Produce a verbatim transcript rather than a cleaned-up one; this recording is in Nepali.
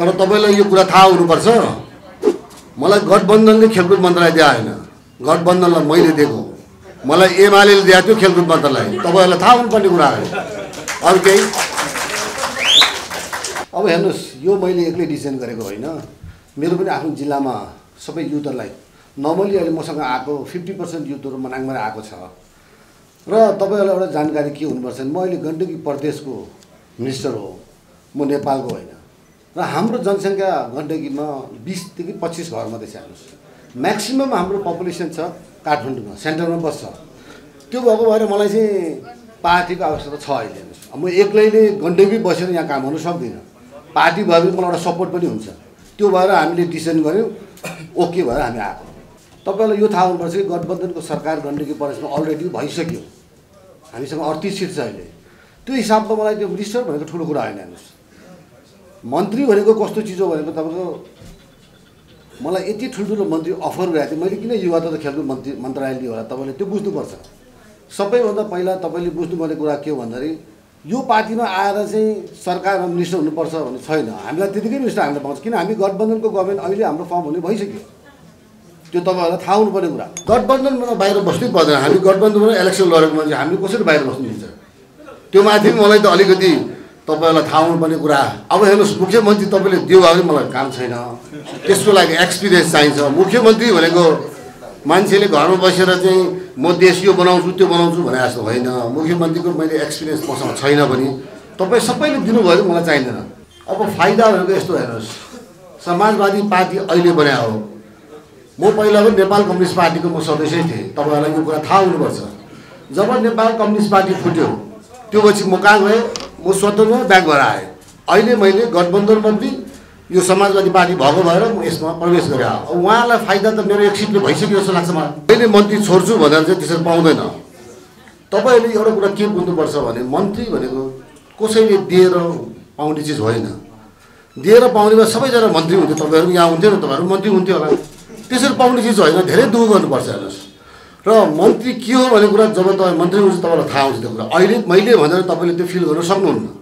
तर तपाईलाई यो कुरा थाहा हुनुपर्छ, मलाई गठबन्धनले खेलकुद मन्त्रालय दिए होइन, गठबन्धनलाई मैले दिएको, मलाई एमालेले दिएको थियो खेलकुद मन्त्रालय। तपाईहरुलाई थाहा हुनुपर्ने कुरा हो। अरु केही अब हेर्नुस्, यो मैले एक्लै डिसिजन गरेको होइन, मेरो पनि आफ्नो जिल्लामा सबै युथहरुलाई नर्मली अहिले मसँग आएको फिफ्टी पर्सेन्ट युथहरु मनाङमा आएको छ। र तपाईहरुलाई एउटा जानकारी के हुनुपर्छ, म अहिले गण्डकी प्रदेशको मिनिस्टर हो, म नेपालको होइन। र हाम्रो जनसङ्ख्या गण्डकीमा बीस देखि पच्चीस घर मात्रै छ। हेर्नुस्, म्याक्सिमम हाम्रो पपुलेसन छ काठमाडौँमा, सेन्टरमा बस्छ। त्यो भएको भएर मलाई चाहिँ पार्टीको आवश्यकता छ अहिले। हेर्नुस्, म एक्लैले गण्डकी बसेर यहाँ काम गर्नु सक्दिनँ, पार्टी भयो भने मलाई एउटा सपोर्ट पनि हुन्छ। त्यो भएर हामीले डिसिजन गर्यौँ, ओके भएर हामी आएको। तपाईलाई यो थाहा हुनुपर्छ कि गठबन्धनको सरकार गण्डकी प्रदेशमा अलरेडी भइसक्यो, हामीसँग अडतिस सिट छ अहिले। त्यो हिसाबमा मलाई त्यो मिनिस्टर भनेको ठुलो कुरा होइन। हेर्नुस्, मन्त्री भनेको कस्तो चिज हो भनेको तपाईँको मलाई यति ठुल्ठुलो मन्त्री अफर गरेको थियो, मैले किन युवा तथा खेलकुद मन्त्री मन्त्रालय लियो होला, तपाईँले त्यो बुझ्नुपर्छ। सबैभन्दा पहिला तपाईँले बुझ्नुपर्ने कुरा के हो भन्दाखेरि यो पार्टीमा आएर चाहिँ सरकारमा मिनिस्टर हुनुपर्छ भन्ने छैन। हामीलाई त्यतिकै मिनिस्टर हामीलाई पाउँछ, किन हामी गठबन्धनको गभर्मेन्ट अहिले हाम्रो फर्म हुने भइसक्यो। त्यो तपाईँहरूलाई थाहा हुनुपर्ने कुरा। गठबन्धनमा बाहिर बस्नै पर्दैन, हामी गठबन्धनमा इलेक्सन लडेको मान्छे हामीले कसरी बाहिर बस्नु दिन्छ? त्यो माथि मलाई त अलिकति तपाईहरुलाई थाहा हुनुपर्ने कुरा। अब हेर्नुस्, मुख्यमन्त्री तपाईँले दियो भने मलाई काम छैन, त्यसको लागि एक्सपिरियन्स चाहिन्छ। मुख्यमन्त्री भनेको मान्छेले घरमा बसेर चाहिँ म देश यो बनाउँछु त्यो बनाउँछु भने जस्तो होइन। मुख्यमन्त्रीको मैले एक्सपिरियन्स मसँग छैन भने तपाईँ सबैले दिनुभयो भने मलाई चाहिँदैन। अब फाइदा भनेको यस्तो, हेर्नुहोस्, समाजवादी पार्टी अहिले बनाएको हो, म पहिला पनि नेपाल कम्युनिस्ट पार्टीको म सदस्य थिएँ। तपाईँहरूलाई यो कुरा थाहा हुनुपर्छ। जब नेपाल कम्युनिस्ट पार्टी फुट्यो त्यो पछि म कहाँ गएँ, म स्वतन्त्र ब्याक भएर आएँ। अहिले मैले गठबन्धनमा पनि यो समाजवादी पार्टी भएको भएर म यसमा प्रवेश गरेँ। अब उहाँलाई फाइदा त मेरो एक सिटले भइसक्यो जस्तो लाग्छ मलाई। मैले मन्त्री छोड्छु भनेर चाहिँ त्यसरी पाउँदैन। तपाईँहरूले एउटा कुरा के बुझ्नुपर्छ भने मन्त्री भनेको कसैले दिएर पाउने चिज होइन। दिएर पाउनेमा सबैजना मन्त्री हुन्थ्यो, तपाईँहरू यहाँ हुन्थ्यो न, तपाईँहरू मन्त्री हुन्थ्यो होला। त्यसरी पाउने चिज होइन, धेरै दुःख गर्नुपर्छ। हेर्नुहोस्, र मन्त्री के हो भन्ने कुरा जब तपाईँ मन्त्री हुन्छ तपाईँलाई थाहा हुन्छ त्यो कुरा। अहिले मैले भनेर तपाईँले त्यो फिल गर्न सक्नुहुन्न।